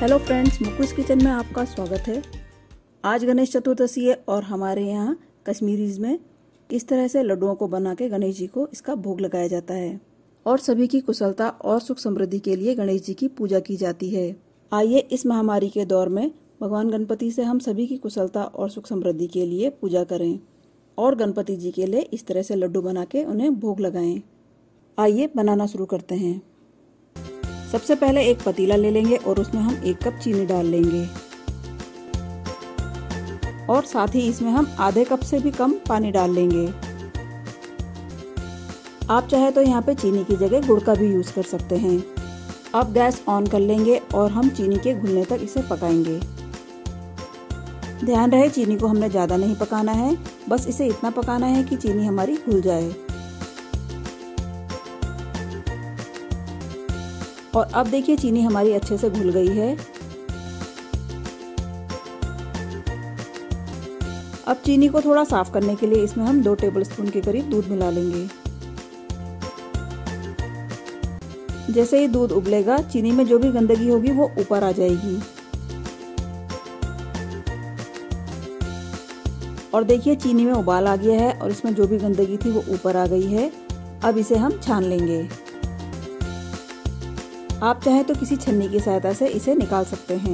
Hello friends, मुकुस kitchen में आपका स्वागत है। आज गणेश चतुर्दशी है और हमारे यहाँ कश्मीरीज में इस तरह से लड्डुओं को बना के गणेश जी को इसका भोग लगाया जाता है और सभी की कुशलता और सुख समृद्धि के लिए गणेश जी की पूजा की जाती है। आइए इस महामारी के दौर में भगवान गणपति से हम सभी की कुशलता और सुख समृद्धि के लिए पूजा करें और गणपति जी के लिए इस तरह से लड्डू बना के उन्हें भोग लगाएं। आइए बनाना शुरू करते हैं। सबसे पहले एक पतीला ले लेंगे और उसमें हम 1 कप चीनी डाल लेंगे और साथ ही इसमें हम आधे कप से भी कम पानी डाल लेंगे। आप चाहे तो यहाँ पे चीनी की जगह गुड़ का भी यूज कर सकते हैं। अब गैस ऑन कर लेंगे और हम चीनी के घुलने तक इसे पकाएंगे। ध्यान रहे चीनी को हमने ज्यादा नहीं पकाना है, बस इसे इतना पकाना है कि चीनी हमारी घुल जाए। और अब देखिए चीनी हमारी अच्छे से घुल गई है। अब चीनी को थोड़ा साफ करने के लिए इसमें हम 2 टेबलस्पून के करीब दूध मिला लेंगे। जैसे ही दूध उबलेगा, चीनी में जो भी गंदगी होगी वो ऊपर आ जाएगी। और देखिए चीनी में उबाल आ गया है और इसमें जो भी गंदगी थी वो ऊपर आ गई है। अब इसे हम छान लेंगे। आप चाहे तो किसी छन्नी की सहायता से इसे निकाल सकते हैं।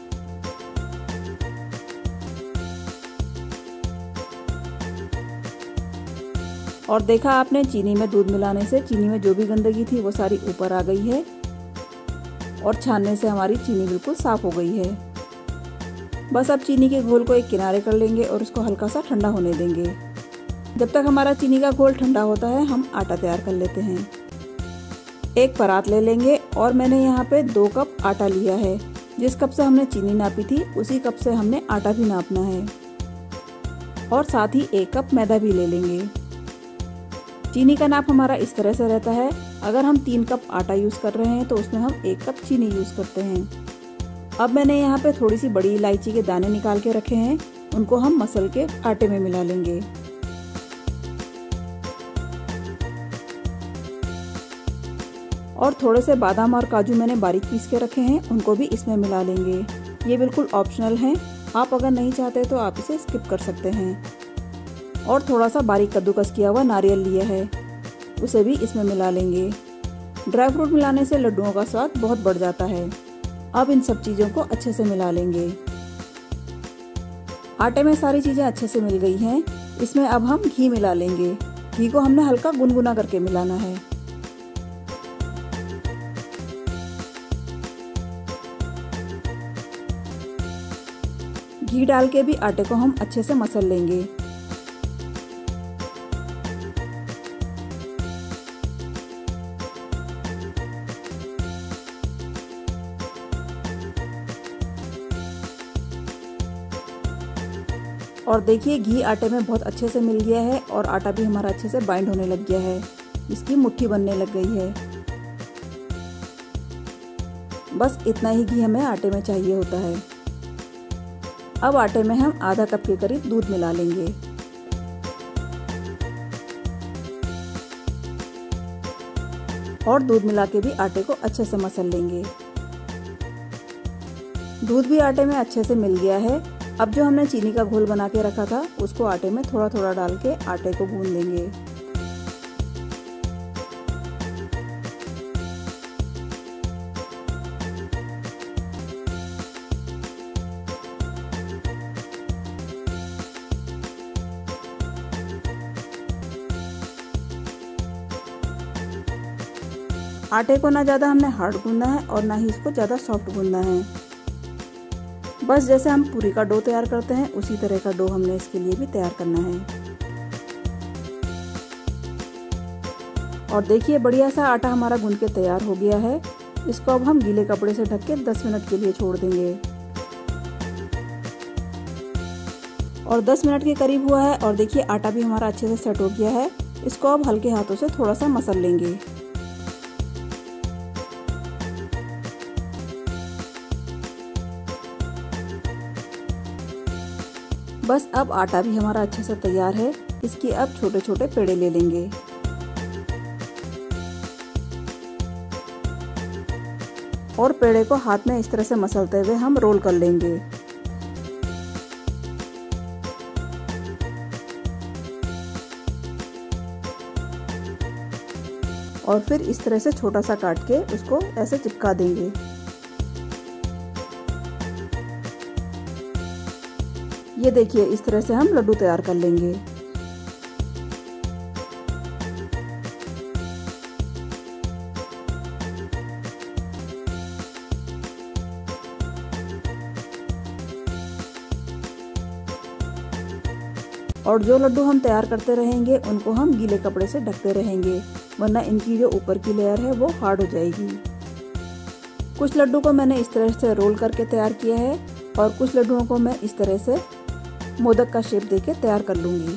और देखा आपने, चीनी में दूध मिलाने से चीनी में जो भी गंदगी थी वो सारी ऊपर आ गई है और छानने से हमारी चीनी बिल्कुल साफ हो गई है। बस अब चीनी के घोल को एक किनारे कर लेंगे और उसको हल्का सा ठंडा होने देंगे। जब तक हमारा चीनी का घोल ठंडा होता है, हम आटा तैयार कर लेते हैं। एक परात ले लेंगे और मैंने यहाँ पे 2 कप आटा लिया है। जिस कप से हमने चीनी नापी थी उसी कप से हमने आटा भी नापना है और साथ ही 1 कप मैदा भी ले लेंगे। चीनी का नाप हमारा इस तरह से रहता है। अगर हम 3 कप आटा यूज कर रहे हैं तो उसमें हम 1 कप चीनी यूज करते हैं। अब मैंने यहाँ पे थोड़ी सी बड़ी इलायची के दाने निकाल के रखे हैं, उनको हम मसल के आटे में मिला लेंगे। और थोड़े से बादाम और काजू मैंने बारीक पीस के रखे हैं, उनको भी इसमें मिला लेंगे। ये बिल्कुल ऑप्शनल है, आप अगर नहीं चाहते तो आप इसे स्किप कर सकते हैं। और थोड़ा सा बारीक कद्दूकस किया हुआ नारियल लिया है, उसे भी इसमें मिला लेंगे। ड्राई फ्रूट मिलाने से लड्डुओं का स्वाद बहुत बढ़ जाता है। अब इन सब चीज़ों को अच्छे से मिला लेंगे। आटे में सारी चीज़ें अच्छे से मिल गई हैं। इसमें अब हम घी मिला लेंगे। घी को हमने हल्का गुनगुना करके मिलाना है। घी डाल के भी आटे को हम अच्छे से मसल लेंगे। और देखिए घी आटे में बहुत अच्छे से मिल गया है और आटा भी हमारा अच्छे से बाइंड होने लग गया है। इसकी मुट्ठी बनने लग गई है। बस इतना ही घी हमें आटे में चाहिए होता है। अब आटे में हम आधा कप के करीब दूध मिला लेंगे। और दूध मिला के भी आटे को अच्छे से मसल लेंगे। दूध भी आटे में अच्छे से मिल गया है। अब जो हमने चीनी का घोल बना के रखा था उसको आटे में थोड़ा थोड़ा डाल के आटे को गूंद लेंगे। आटे को ना ज़्यादा हमने हार्ड गूंदना है और ना ही इसको ज़्यादा सॉफ्ट गूंदना है। बस जैसे हम पूरी का डो तैयार करते हैं उसी तरह का डो हमने इसके लिए भी तैयार करना है। और देखिए बढ़िया सा आटा हमारा गूंद के तैयार हो गया है। इसको अब हम गीले कपड़े से ढक के 10 मिनट के लिए छोड़ देंगे। और 10 मिनट के करीब हुआ है और देखिए आटा भी हमारा अच्छे से सेट हो गया है। इसको अब हल्के हाथों से थोड़ा सा मसल लेंगे। बस अब आटा भी हमारा अच्छे से तैयार है। इसके अब छोटे छोटे पेड़े ले लेंगे। और पेड़े को हाथ में इस तरह से मसलते हुए हम रोल कर लेंगे। और फिर इस तरह से छोटा सा काट के उसको ऐसे चिपका देंगे। ये देखिए, इस तरह से हम लड्डू तैयार कर लेंगे। और जो लड्डू हम तैयार करते रहेंगे उनको हम गीले कपड़े से ढकते रहेंगे, वरना इनकी जो ऊपर की लेयर है वो हार्ड हो जाएगी। कुछ लड्डू को मैंने इस तरह से रोल करके तैयार किया है और कुछ लड्डुओं को मैं इस तरह से मोदक का शेप देके तैयार कर लूँगी।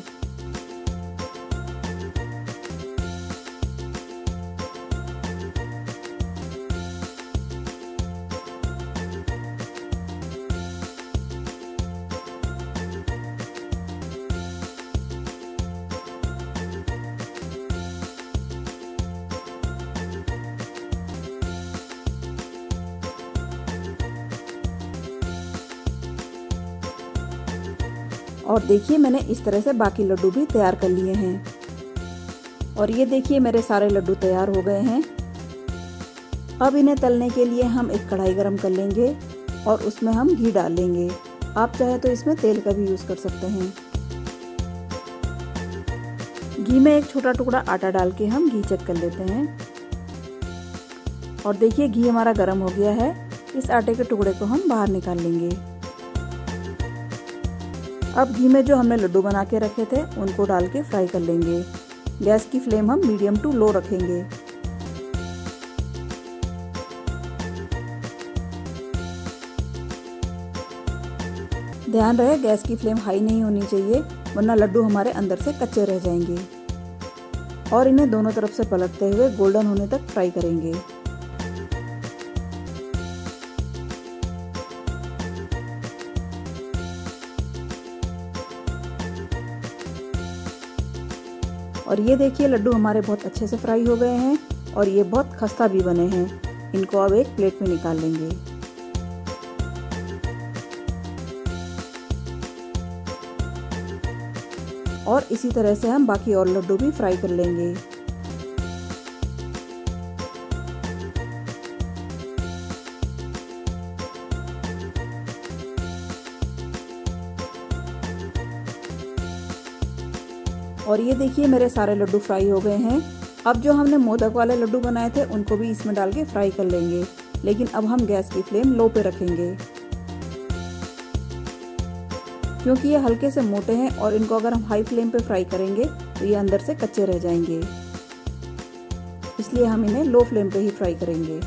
और देखिए, मैंने इस तरह से बाकी लड्डू भी तैयार कर लिए हैं। और ये देखिए, मेरे सारे लड्डू तैयार हो गए हैं। अब इन्हें तलने के लिए हम एक कढ़ाई गरम कर लेंगे और उसमें हम घी डाल लेंगे। आप चाहे तो इसमें तेल का भी यूज़ कर सकते हैं। घी में एक छोटा टुकड़ा आटा डाल के हम घी चेक कर लेते हैं। और देखिए, घी हमारा गरम हो गया है। इस आटे के टुकड़े को हम बाहर निकाल लेंगे। अब घी में जो हमने लड्डू बना के रखे थे उनको डाल के फ्राई कर लेंगे। गैस की फ्लेम हम मीडियम टू लो रखेंगे। ध्यान रहे, गैस की फ्लेम हाई नहीं होनी चाहिए, वरना लड्डू हमारे अंदर से कच्चे रह जाएंगे। और इन्हें दोनों तरफ से पलटते हुए गोल्डन होने तक फ्राई करेंगे। और ये देखिए, लड्डू हमारे बहुत अच्छे से फ्राई हो गए हैं और ये बहुत खस्ता भी बने हैं। इनको अब एक प्लेट में निकाल लेंगे। और इसी तरह से हम बाकी और लड्डू भी फ्राई कर लेंगे। और ये देखिए, मेरे सारे लड्डू फ्राई हो गए हैं। अब जो हमने मोदक वाले लड्डू बनाए थे उनको भी इसमें डाल के फ्राई कर लेंगे, लेकिन अब हम गैस की फ्लेम लो पे रखेंगे, क्योंकि ये हल्के से मोटे हैं और इनको अगर हम हाई फ्लेम पे फ्राई करेंगे तो ये अंदर से कच्चे रह जाएंगे। इसलिए हम इन्हें लो फ्लेम पे ही फ्राई करेंगे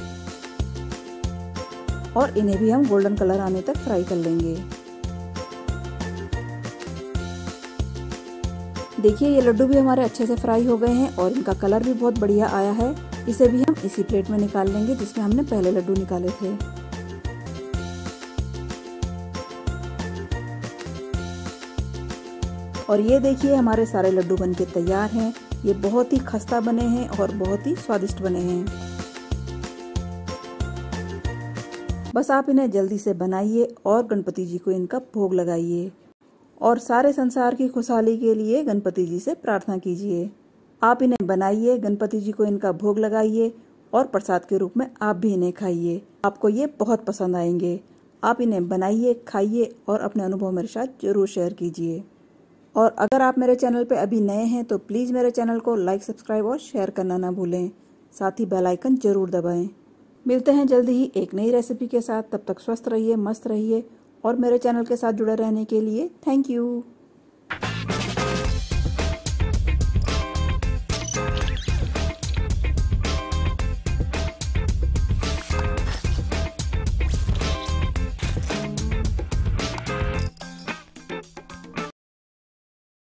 और इन्हें भी हम गोल्डन कलर आने तक फ्राई कर लेंगे। देखिए, ये लड्डू भी हमारे अच्छे से फ्राई हो गए हैं और इनका कलर भी बहुत बढ़िया आया है। इसे भी हम इसी प्लेट में निकाल लेंगे जिसमें हमने पहले लड्डू निकाले थे। और ये देखिए, हमारे सारे लड्डू बनके तैयार हैं। ये बहुत ही खस्ता बने हैं और बहुत ही स्वादिष्ट बने हैं। बस आप इन्हें जल्दी से बनाइए और गणपति जी को इनका भोग लगाइए और सारे संसार की खुशहाली के लिए गणपति जी से प्रार्थना कीजिए। आप इन्हें बनाइए, गणपति जी को इनका भोग लगाइए और प्रसाद के रूप में आप भी इन्हें खाइए। आपको ये बहुत पसंद आएंगे। आप इन्हें बनाइए, खाइए और अपने अनुभव मेरे साथ जरूर शेयर कीजिए। और अगर आप मेरे चैनल पे अभी नए हैं तो प्लीज़ मेरे चैनल को लाइक, सब्सक्राइब और शेयर करना ना भूलें। साथ ही बेल आइकन जरूर दबाएं। मिलते हैं जल्दी ही एक नई रेसिपी के साथ। तब तक स्वस्थ रहिए, मस्त रहिए और मेरे चैनल के साथ जुड़े रहने के लिए थैंक यू।